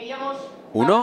1,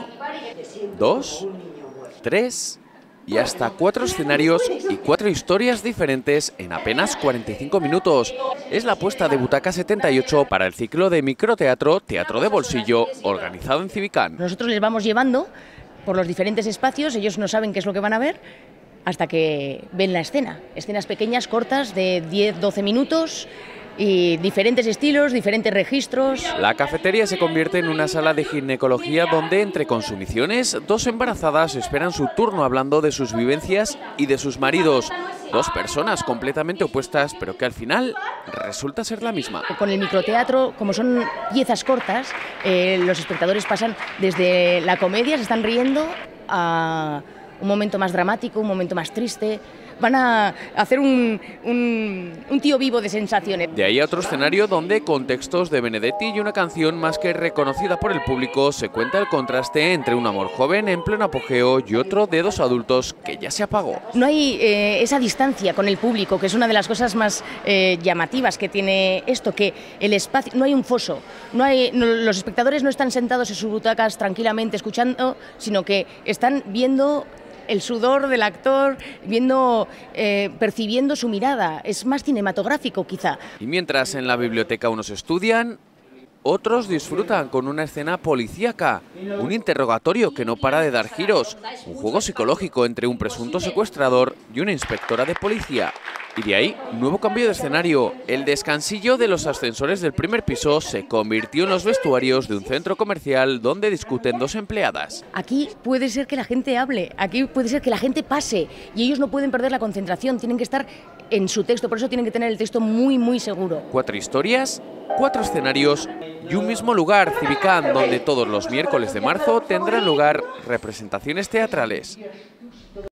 2, 3 y hasta 4 escenarios y 4 historias diferentes en apenas 45 minutos. Es la apuesta de Butaca 78 para el ciclo de microteatro Teatro de Bolsillo, organizado en Civicán. Nosotros les vamos llevando por los diferentes espacios, ellos no saben qué es lo que van a ver hasta que ven la escena. Escenas pequeñas, cortas, de 10-12 minutos, y diferentes estilos, diferentes registros. La cafetería se convierte en una sala de ginecología donde, entre consumiciones, 2 embarazadas esperan su turno hablando de sus vivencias y de sus maridos. 2 personas completamente opuestas, pero que al final resulta ser la misma. Con el microteatro, como son piezas cortas, los espectadores pasan desde la comedia, se están riendo, a un momento más dramático, un momento más triste. Van a hacer un tío vivo de sensaciones. De ahí a otro escenario donde, con textos de Benedetti y una canción más que reconocida por el público, se cuenta el contraste entre un amor joven en pleno apogeo y otro de 2 adultos que ya se apagó. No hay esa distancia con el público, que es una de las cosas más llamativas que tiene esto, que el espacio, no hay un foso, los espectadores no están sentados en sus butacas tranquilamente escuchando, sino que están viendo el sudor del actor, percibiendo su mirada. Es más cinematográfico, quizá. Y mientras en la biblioteca unos estudian, otros disfrutan con una escena policíaca, un interrogatorio que no para de dar giros, un juego psicológico entre un presunto secuestrador y una inspectora de policía. Y de ahí, nuevo cambio de escenario. El descansillo de los ascensores del primer piso se convirtió en los vestuarios de un centro comercial donde discuten 2 empleadas. Aquí puede ser que la gente hable, aquí puede ser que la gente pase y ellos no pueden perder la concentración, tienen que estar en su texto, por eso tienen que tener el texto muy, muy seguro. 4 historias, 4 escenarios y un mismo lugar, Civicán, donde todos los miércoles de marzo tendrán lugar representaciones teatrales.